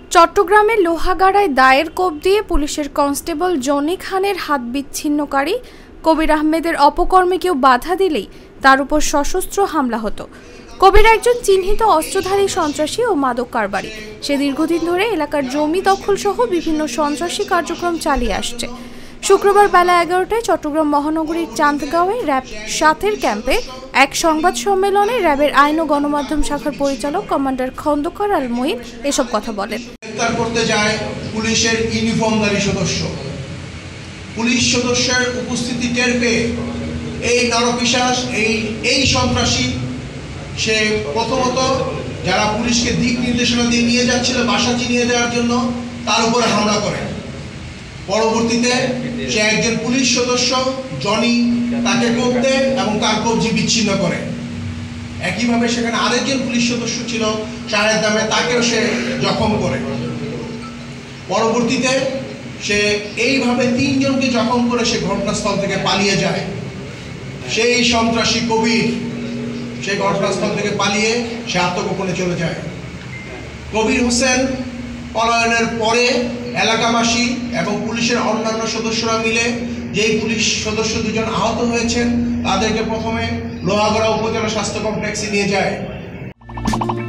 চট্টগ্রামের লোহাগাড়ায় দায়ের কোপ দিয়ে পুলিশের কনস্টেবল জনি খানের হাত বিচ্ছিন্নকারী কবির আহমেদের অপকর্মে কেউ বাধা দিলেই তার উপর সশস্ত্র হামলা হতো। কবির একজন চিহ্নিত অস্ত্রধারী সন্ত্রাসী ও মাদক কারবারি। সে দীর্ঘদিন ধরে এলাকার জমি দখল সহ বিভিন্ন সন্ত্রাসী কার্যক্রম চালিয়ে আসছে। শুক্রবার বেলা 11টায় চট্টগ্রাম মহানগরীর চান্দগাঁওয়ে র্যাব 7-এর ক্যাম্পে এক সংবাদ সম্মেলনে র্যাবের আইন ও গণমাধ্যম শাখার পরিচালক কমান্ডার খন্দকার আল মঈন এসব কথা বলেন। গ্রেফতার করতে যায় পুলিশের ইউনিফর্মধারী সদস্য। পুলিশ সদস্যের উপস্থিতি টের পেয়ে এই নরপিশাচ এই সন্ত্রাসী সে প্রথমত যারা পুলিশকে দিক নির্দেশনা দিয়ে নিয়ে যাচ্ছিল বাসা চিনিয়ে দেওয়ার জন্য তার উপরে হামলা করে। পরবর্তীতে সে একজন পুলিশ সদস্য জনি তাকে কোপ দেয় এবং তার কবজি বিচ্ছিন্ন করে। একইভাবে সেখানে আরেকজন পুলিশ সদস্য ছিল শাহেদ নামে, তাকেও সে জখম করে। পরবর্তীতে সে এইভাবে 3 জনকে জখম করে সে ঘটনাস্থল থেকে পালিয়ে যায়। সেই সন্ত্রাসী কবির সেই ঘটনাস্থল থেকে পালিয়ে সে আত্মগোপনে চলে যায়। কবির হোসেন পলায়নের পরে এলাকাবাসী এবং পুলিশের অন্যান্য সদস্যরা মিলে যেই পুলিশ সদস্য 2 জন আহত হয়েছেন তাদেরকে প্রথমে লোহাগড়া উপজেলা স্বাস্থ্য কমপ্লেক্সে নিয়ে যায়।